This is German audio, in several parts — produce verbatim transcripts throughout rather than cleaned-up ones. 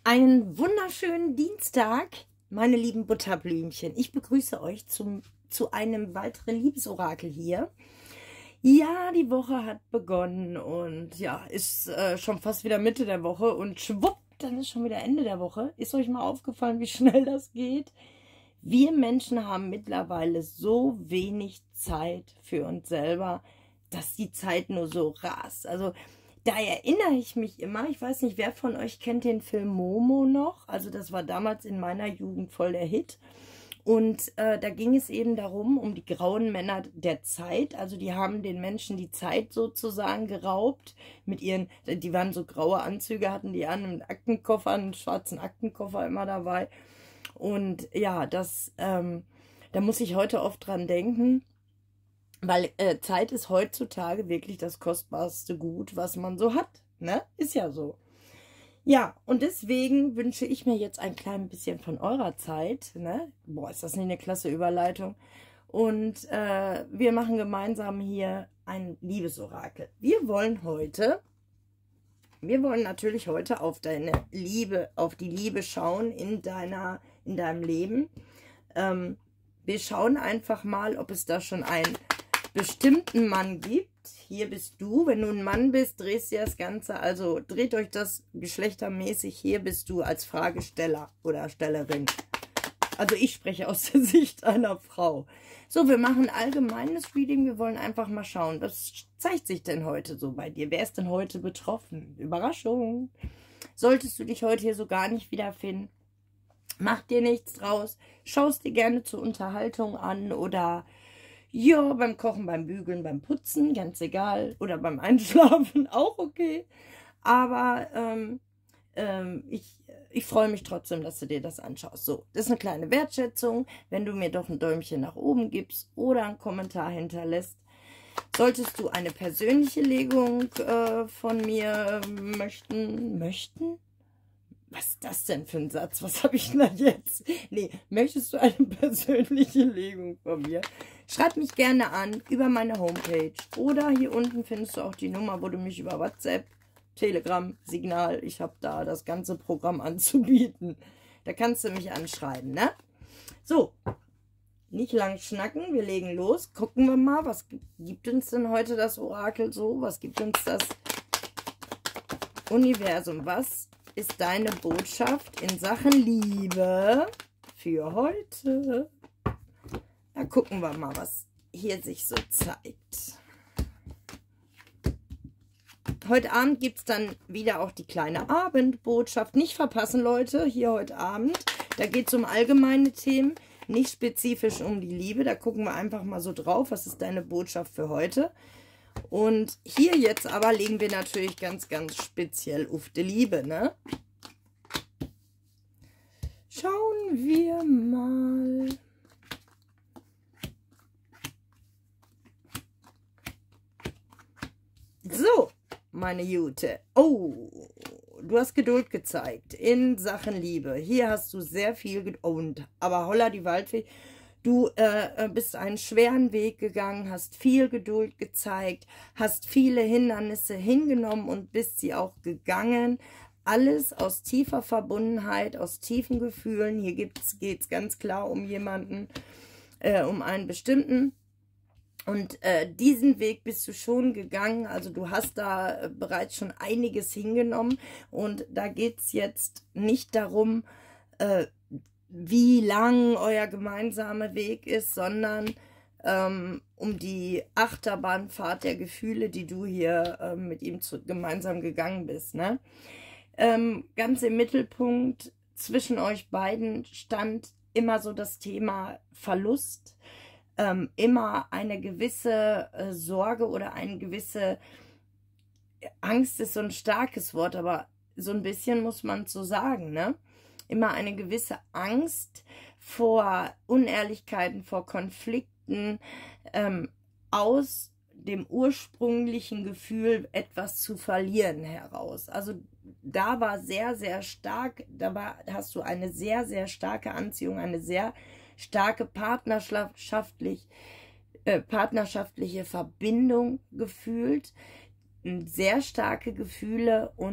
Einen wunderschönen Dienstag, meine lieben Butterblümchen. Ich begrüße euch zum, zu einem weiteren Liebesorakel hier. Ja, die Woche hat begonnen und ja, ist äh, schon fast wieder Mitte der Woche und schwupp, dann ist schon wieder Ende der Woche. Ist euch mal aufgefallen, wie schnell das geht? Wir Menschen haben mittlerweile so wenig Zeit für uns selber, dass die Zeit nur so rast. Also da erinnere ich mich immer, ich weiß nicht, wer von euch kennt den Film Momo noch? Also das war damals in meiner Jugend voll der Hit. Und äh, da ging es eben darum, um die grauen Männer der Zeit. Also die haben den Menschen die Zeit sozusagen geraubt. Mit ihren, die waren so graue Anzüge, hatten die an, einen Aktenkoffer, einen schwarzen Aktenkoffer immer dabei. Und ja, das, ähm, da muss ich heute oft dran denken. Weil äh, Zeit ist heutzutage wirklich das kostbarste Gut, was man so hat. Ne? Ist ja so. Ja, und deswegen wünsche ich mir jetzt ein klein bisschen von eurer Zeit. Ne? Boah, ist das nicht eine klasse Überleitung. Und äh, wir machen gemeinsam hier ein Liebesorakel. Wir wollen heute, wir wollen natürlich heute auf deine Liebe, auf die Liebe schauen in deiner, in deinem Leben. Ähm, wir schauen einfach mal, ob es da schon ein bestimmten Mann gibt. Hier bist du. Wenn du ein Mann bist, drehst du das Ganze, also dreht euch das geschlechtermäßig. Hier bist du als Fragesteller oder Stellerin. Also ich spreche aus der Sicht einer Frau. So, wir machen ein allgemeines Reading. Wir wollen einfach mal schauen, was zeigt sich denn heute so bei dir? Wer ist denn heute betroffen? Überraschung. Solltest du dich heute hier so gar nicht wiederfinden, mach dir nichts draus. Schau es dir gerne zur Unterhaltung an oder ja, beim Kochen, beim Bügeln, beim Putzen, ganz egal. Oder beim Einschlafen, auch okay. Aber ähm, ähm, ich, ich freue mich trotzdem, dass du dir das anschaust. So, das ist eine kleine Wertschätzung. Wenn du mir doch ein Däumchen nach oben gibst oder einen Kommentar hinterlässt. Solltest du eine persönliche Legung äh, von mir möchten, möchten? Was ist das denn für ein Satz? Was habe ich denn da jetzt? Nee, möchtest du eine persönliche Legung von mir? Schreib mich gerne an über meine Homepage. Oder hier unten findest du auch die Nummer, wo du mich über WhatsApp, Telegram, Signal, ich habe da das ganze Programm anzubieten. Da kannst du mich anschreiben, ne? So, nicht lang schnacken, wir legen los. Gucken wir mal, was gibt uns denn heute das Orakel so? Was gibt uns das Universum? Was ist deine Botschaft in Sachen Liebe für heute? Da gucken wir mal, was hier sich so zeigt. Heute Abend gibt es dann wieder auch die kleine Abendbotschaft. Nicht verpassen, Leute, hier heute Abend. Da geht es um allgemeine Themen, nicht spezifisch um die Liebe. Da gucken wir einfach mal so drauf, was ist deine Botschaft für heute. Und hier jetzt aber legen wir natürlich ganz, ganz speziell auf die Liebe, ne? Schauen wir mal. So, meine Jute. Oh, du hast Geduld gezeigt in Sachen Liebe. Hier hast du sehr viel Geduld. Aber holla die Waldfee. Du äh, bist einen schweren Weg gegangen, hast viel Geduld gezeigt, hast viele Hindernisse hingenommen und bist sie auch gegangen. Alles aus tiefer Verbundenheit, aus tiefen Gefühlen. Hier geht es ganz klar um jemanden, äh, um einen bestimmten. Und äh, diesen Weg bist du schon gegangen. Also du hast da äh, bereits schon einiges hingenommen. Und da geht es jetzt nicht darum, äh, wie lang euer gemeinsamer Weg ist, sondern ähm, um die Achterbahnfahrt der Gefühle, die du hier äh, mit ihm zu, gemeinsam gegangen bist. Ne? Ähm, ganz im Mittelpunkt zwischen euch beiden stand immer so das Thema Verlust, ähm, immer eine gewisse äh, Sorge oder eine gewisse Angst ist so ein starkes Wort, aber so ein bisschen muss man so sagen, ne? Immer eine gewisse Angst vor Unehrlichkeiten, vor Konflikten, ähm, aus dem ursprünglichen Gefühl, etwas zu verlieren heraus. Also da war sehr, sehr stark, da war, hast du eine sehr, sehr starke Anziehung, eine sehr starke partnerschaftlich, äh, partnerschaftliche Verbindung gefühlt, sehr starke Gefühle und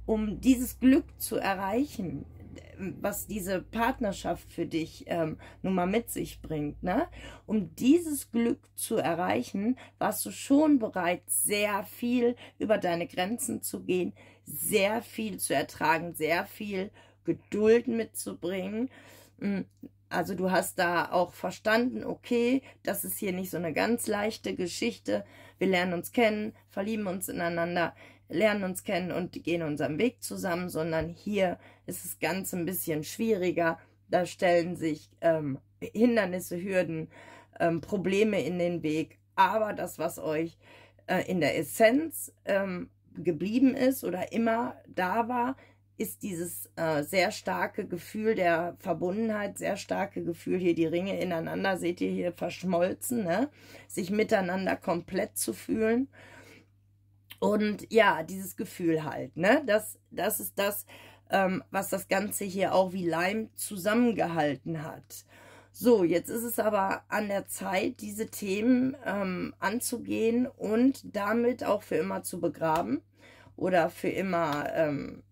um dieses Glück zu erreichen, was diese Partnerschaft für dich ähm, nun mal mit sich bringt, ne? Um dieses Glück zu erreichen, warst du schon bereit, sehr viel über deine Grenzen zu gehen, sehr viel zu ertragen, sehr viel Geduld mitzubringen. Also du hast da auch verstanden, okay, das ist hier nicht so eine ganz leichte Geschichte. Wir lernen uns kennen, verlieben uns ineinander, lernen uns kennen und gehen unseren Weg zusammen, sondern hier ist das Ganze ein bisschen schwieriger. Da stellen sich ähm, Hindernisse, Hürden, ähm, Probleme in den Weg. Aber das, was euch äh, in der Essenz ähm, geblieben ist oder immer da war, ist dieses äh, sehr starke Gefühl der Verbundenheit, sehr starke Gefühl, hier die Ringe ineinander, seht ihr hier verschmolzen, ne? Sich miteinander komplett zu fühlen. Und ja, dieses Gefühl halt, ne? Das, das ist das, ähm, was das Ganze hier auch wie Leim zusammengehalten hat. So, jetzt ist es aber an der Zeit, diese Themen ähm, anzugehen und damit auch für immer zu begraben oder für immer ähm,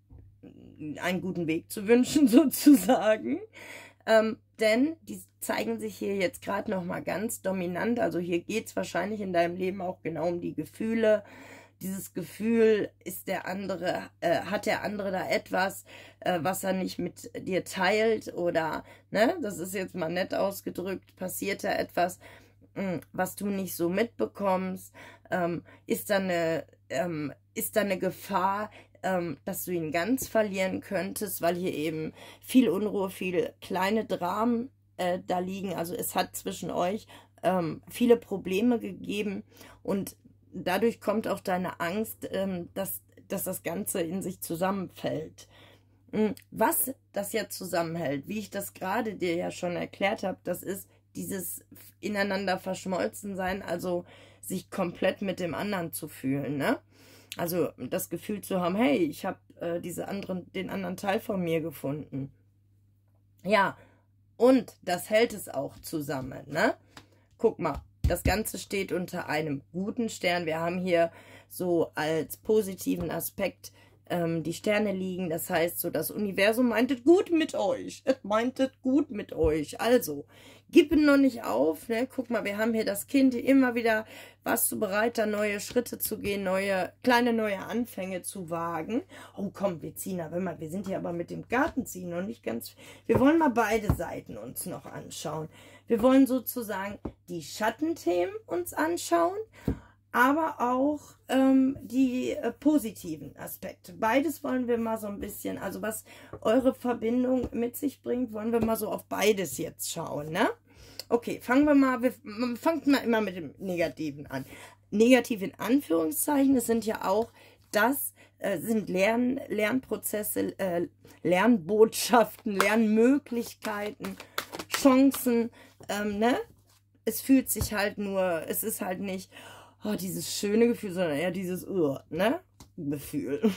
einen guten Weg zu wünschen, sozusagen. Ähm, denn die zeigen sich hier jetzt gerade nochmal ganz dominant. Also hier geht es wahrscheinlich in deinem Leben auch genau um die Gefühle. Dieses Gefühl, ist der andere, äh, hat der andere da etwas, äh, was er nicht mit dir teilt, oder, ne, das ist jetzt mal nett ausgedrückt, passiert da etwas, mh, was du nicht so mitbekommst, ähm, ist da eine, ähm, ist da eine Gefahr, ähm, dass du ihn ganz verlieren könntest, weil hier eben viel Unruhe, viele kleine Dramen äh, da liegen. Also es hat zwischen euch ähm, viele Probleme gegeben und dadurch kommt auch deine Angst, ähm, dass, dass das Ganze in sich zusammenfällt. Was das jetzt zusammenhält, wie ich das gerade dir ja schon erklärt habe, das ist dieses ineinander verschmolzen sein, also sich komplett mit dem anderen zu fühlen, ne? Also das Gefühl zu haben, hey, ich habe äh, diese anderen, den anderen Teil von mir gefunden. Ja, und das hält es auch zusammen, ne? Guck mal, das Ganze steht unter einem guten Stern. Wir haben hier so als positiven Aspekt ähm, die Sterne liegen. Das heißt, so das Universum meintet gut mit euch. Es meintet gut mit euch. Also, gib noch nicht auf. Ne? Guck mal, wir haben hier das Kind immer wieder, warst du bereit, da neue Schritte zu gehen, neue, kleine neue Anfänge zu wagen. Oh komm, wir ziehen aber mal, wir sind hier aber mit dem Gartenziehen noch nicht ganz, wir wollen mal beide Seiten uns noch anschauen. Wir wollen sozusagen die Schattenthemen uns anschauen, aber auch ähm, die äh, positiven Aspekte. Beides wollen wir mal so ein bisschen, also was eure Verbindung mit sich bringt, wollen wir mal so auf beides jetzt schauen, ne? Okay, fangen wir mal, wir fangen mal immer mit dem Negativen an. Negativ in Anführungszeichen, das sind ja auch, das äh, sind Lern, Lernprozesse, äh, Lernbotschaften, Lernmöglichkeiten, Chancen, ähm, ne? Es fühlt sich halt nur, es ist halt nicht oh, dieses schöne Gefühl, sondern eher dieses uh, ne? Gefühl.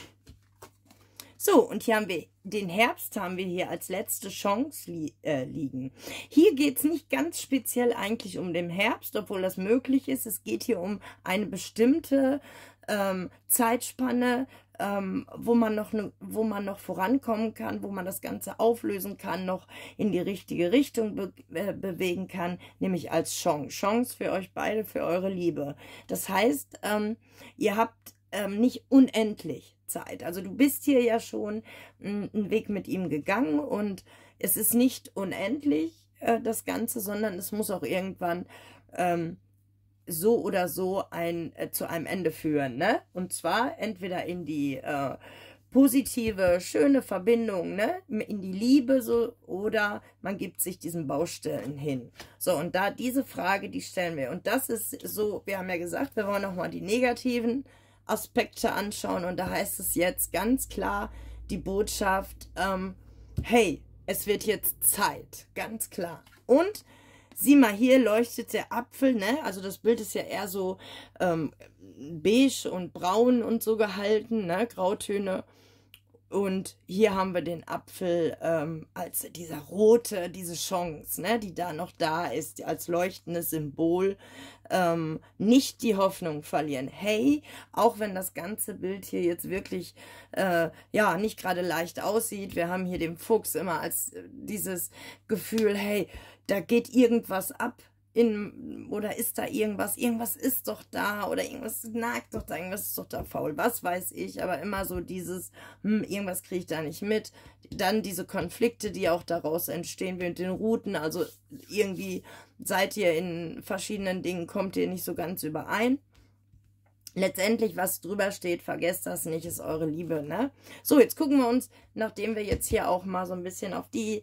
So, und hier haben wir den Herbst, haben wir hier als letzte Chance li äh, liegen. Hier geht es nicht ganz speziell eigentlich um den Herbst, obwohl das möglich ist. Es geht hier um eine bestimmte ähm, Zeitspanne, ähm, wo man noch ne, wo man noch vorankommen kann, wo man das Ganze auflösen kann, noch in die richtige Richtung be äh, bewegen kann, nämlich als Chance. Chance für euch beide, für eure Liebe. Das heißt, ähm, ihr habt ähm, nicht unendlich Zeit. Also du bist hier ja schon einen Weg mit ihm gegangen und es ist nicht unendlich äh, das Ganze, sondern es muss auch irgendwann ähm, so oder so ein, äh, zu einem Ende führen, ne? Und zwar entweder in die äh, positive, schöne Verbindung, ne? In die Liebe so, oder man gibt sich diesen Baustellen hin. So, und da diese Frage, die stellen wir. Und das ist so, wir haben ja gesagt, wir wollen nochmal die negativen Aspekte anschauen und da heißt es jetzt ganz klar die Botschaft, ähm, hey, es wird jetzt Zeit, ganz klar. Und sieh mal, hier leuchtet der Apfel, ne? Also das Bild ist ja eher so ähm, beige und braun und so gehalten, ne? Grautöne. Und hier haben wir den Apfel ähm, als dieser rote, diese Chance, ne, die da noch da ist, als leuchtendes Symbol. Ähm, nicht die Hoffnung verlieren. Hey, auch wenn das ganze Bild hier jetzt wirklich, äh, ja, nicht gerade leicht aussieht, wir haben hier den Fuchs immer als äh, dieses Gefühl, hey, da geht irgendwas ab. In, oder ist da irgendwas, irgendwas ist doch da, oder irgendwas nagt doch da, irgendwas ist doch da faul, was weiß ich, aber immer so dieses, hm, irgendwas kriege ich da nicht mit, dann diese Konflikte, die auch daraus entstehen mit den Routen, also irgendwie seid ihr in verschiedenen Dingen, kommt ihr nicht so ganz überein. Letztendlich, was drüber steht, vergesst das nicht, ist eure Liebe, ne? So, jetzt gucken wir uns, nachdem wir jetzt hier auch mal so ein bisschen auf die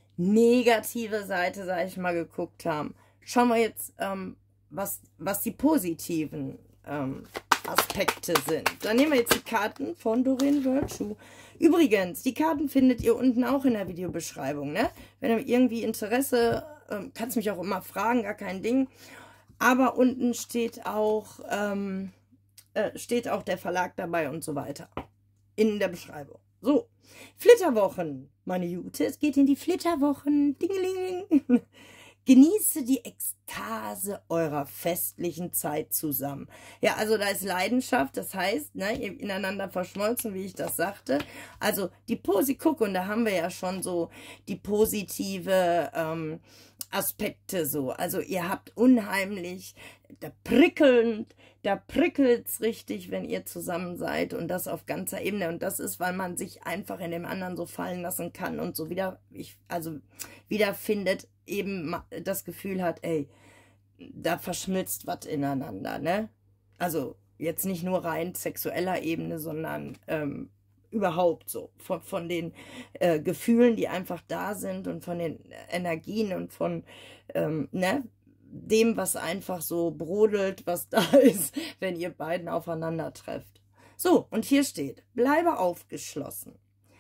negative Seite, sag ich mal, geguckt haben, schauen wir jetzt, ähm, was, was die positiven ähm, Aspekte sind. Dann nehmen wir jetzt die Karten von Doreen Virtue. Übrigens, die Karten findet ihr unten auch in der Videobeschreibung, ne? Wenn ihr irgendwie Interesse, ähm, kannst mich auch immer fragen, gar kein Ding. Aber unten steht auch, ähm, äh, steht auch der Verlag dabei und so weiter. In der Beschreibung. So, Flitterwochen, meine Jute. Es geht in die Flitterwochen. Dingeling. Genieße die Ekstase eurer festlichen Zeit zusammen. Ja, also da ist Leidenschaft, das heißt, ne, ihr ineinander verschmolzen, wie ich das sagte. Also die Posi, guck, und da haben wir ja schon so die positive ähm, Aspekte so. Also ihr habt unheimlich, da prickelnd, da prickelt's richtig, wenn ihr zusammen seid und das auf ganzer Ebene. Und das ist, weil man sich einfach in dem anderen so fallen lassen kann und so wieder, ich, also wiederfindet, eben das Gefühl hat, ey, da verschmilzt was ineinander, ne? Also jetzt nicht nur rein sexueller Ebene, sondern ähm, überhaupt so, von, von den äh, Gefühlen, die einfach da sind und von den Energien und von, ähm, ne, dem, was einfach so brodelt, was da ist, wenn ihr beiden aufeinander trefft. So, und hier steht, bleibe aufgeschlossen.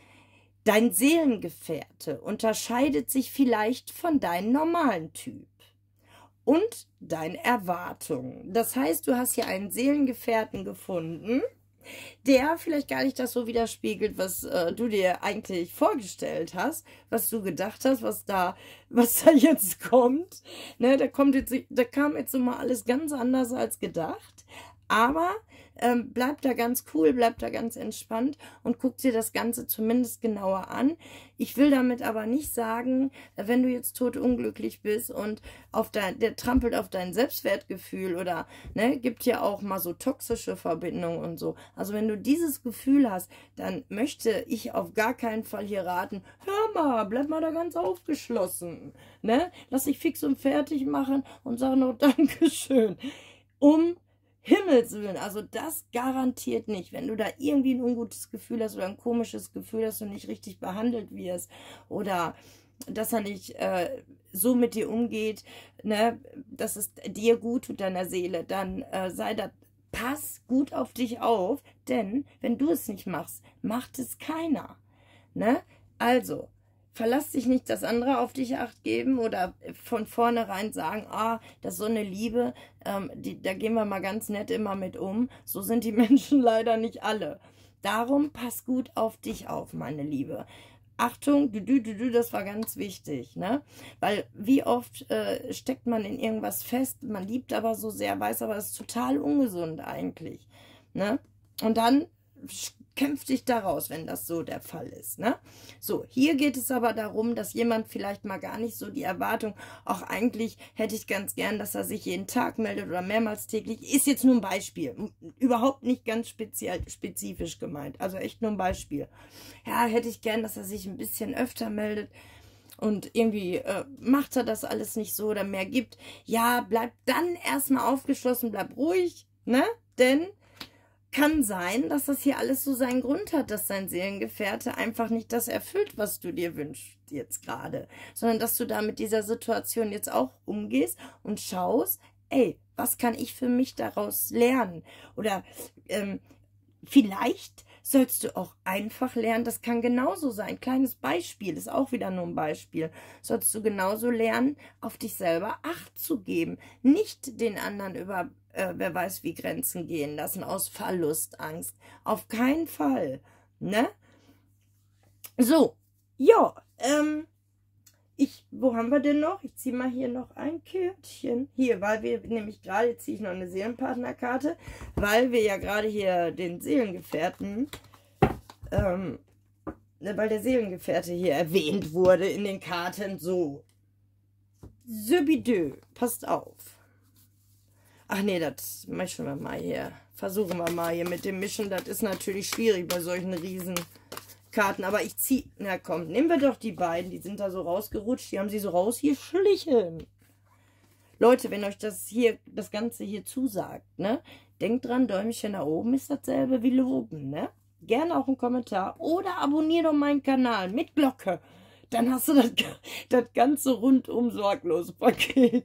Dein Seelengefährte unterscheidet sich vielleicht von deinem normalen Typ und deinen Erwartungen. Das heißt, du hast hier einen Seelengefährten gefunden, der vielleicht gar nicht das so widerspiegelt, was äh, du dir eigentlich vorgestellt hast, was du gedacht hast, was da, was da jetzt kommt. Ne, da kommt jetzt, da kam jetzt so mal alles ganz anders als gedacht. Aber ähm, bleib da ganz cool, bleib da ganz entspannt und guck dir das Ganze zumindest genauer an. Ich will damit aber nicht sagen, wenn du jetzt totunglücklich bist und auf dein, der trampelt auf dein Selbstwertgefühl oder, ne, gibt ja auch mal so toxische Verbindungen und so. Also wenn du dieses Gefühl hast, dann möchte ich auf gar keinen Fall hier raten, hör mal, bleib mal da ganz aufgeschlossen, ne? Lass dich fix und fertig machen und sag noch Dankeschön. Um Himmels Willen, also das garantiert nicht. Wenn du da irgendwie ein ungutes Gefühl hast oder ein komisches Gefühl, dass du nicht richtig behandelt wirst oder dass er nicht äh, so mit dir umgeht, ne, dass es dir gut tut, deiner Seele, dann äh, sei da, pass gut auf dich auf, denn wenn du es nicht machst, macht es keiner. Ne? Also, verlass dich nicht, dass andere auf dich Acht geben oder von vornherein sagen, ah, das ist so eine Liebe, ähm, die, da gehen wir mal ganz nett immer mit um. So sind die Menschen leider nicht alle. Darum pass gut auf dich auf, meine Liebe. Achtung, du, du, du, du, das war ganz wichtig, ne? Weil wie oft äh, steckt man in irgendwas fest, man liebt aber so sehr, weiß aber, es ist total ungesund eigentlich, ne? Und dann kämpf dich daraus, wenn das so der Fall ist, ne? So, hier geht es aber darum, dass jemand vielleicht mal gar nicht so die Erwartung, auch eigentlich hätte ich ganz gern, dass er sich jeden Tag meldet oder mehrmals täglich, ist jetzt nur ein Beispiel, überhaupt nicht ganz speziell, spezifisch gemeint, also echt nur ein Beispiel. Ja, hätte ich gern, dass er sich ein bisschen öfter meldet und irgendwie äh, macht er das alles nicht so oder mehr gibt. Ja, bleib dann erstmal aufgeschlossen, bleib ruhig, ne? Denn kann sein, dass das hier alles so seinen Grund hat, dass dein Seelengefährte einfach nicht das erfüllt, was du dir wünschst jetzt gerade, sondern dass du da mit dieser Situation jetzt auch umgehst und schaust, ey, was kann ich für mich daraus lernen? Oder ähm, vielleicht sollst du auch einfach lernen, das kann genauso sein, kleines Beispiel, ist auch wieder nur ein Beispiel, sollst du genauso lernen, auf dich selber Acht zu geben, nicht den anderen über äh, wer weiß wie Grenzen gehen lassen, aus Verlustangst, auf keinen Fall, ne? So, ja, ähm, ich, wo haben wir denn noch? Ich ziehe mal hier noch ein Kärtchen. Hier, weil wir nämlich gerade, ziehe ich noch eine Seelenpartnerkarte, weil wir ja gerade hier den Seelengefährten, ähm, weil der Seelengefährte hier erwähnt wurde in den Karten. So, Söbidö, passt auf. Ach nee, das mischen wir mal hier. Versuchen wir mal hier mit dem Mischen. Das ist natürlich schwierig bei solchen Riesenkarten. Aber ich ziehe... Na komm, nehmen wir doch die beiden. Die sind da so rausgerutscht. Die haben sie so rausgeschlichen. Leute, wenn euch das hier, das Ganze hier zusagt, ne? Denkt dran, Däumchen nach oben ist dasselbe wie loben, ne? Gerne auch einen Kommentar. Oder abonnier doch meinen Kanal mit Glocke. Dann hast du das, das ganze rundum sorglos Paket.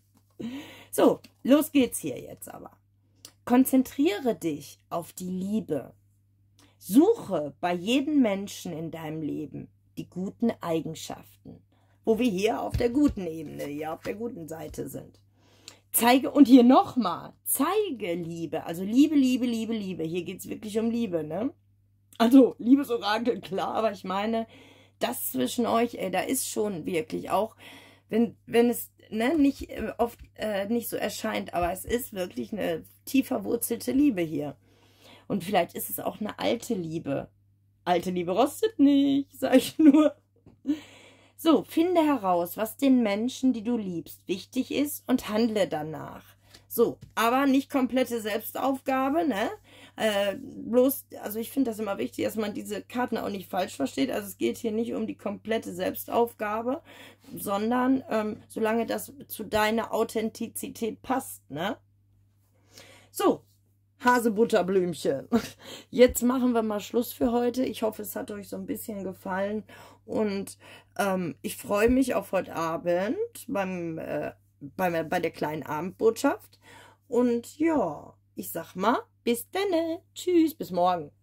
So, los geht's hier jetzt aber. Konzentriere dich auf die Liebe. Suche bei jedem Menschen in deinem Leben die guten Eigenschaften, wo wir hier auf der guten Ebene, hier auf der guten Seite sind. Zeige, und hier nochmal, zeige Liebe, also Liebe, Liebe, Liebe, Liebe. Hier geht es wirklich um Liebe, ne? Also, Liebesorakel, klar, aber ich meine, das zwischen euch, ey, da ist schon wirklich auch, wenn, wenn es ne, nicht äh, oft äh, nicht so erscheint, aber es ist wirklich eine tief verwurzelte Liebe hier. Und vielleicht ist es auch eine alte Liebe. Alte Liebe rostet nicht, sag ich nur. So, finde heraus, was den Menschen, die du liebst, wichtig ist und handle danach. So, aber nicht komplette Selbstaufgabe, ne? Äh, bloß, also ich finde das immer wichtig, dass man diese Karten auch nicht falsch versteht. Also es geht hier nicht um die komplette Selbstaufgabe, sondern ähm, solange das zu deiner Authentizität passt, ne? So, Hasebutterblümchen. Jetzt machen wir mal Schluss für heute. Ich hoffe, es hat euch so ein bisschen gefallen und ähm, ich freue mich auf heute Abend beim, äh, bei, bei der kleinen Abendbotschaft. Und ja, ich sag mal, bis dann. Tschüss, bis morgen.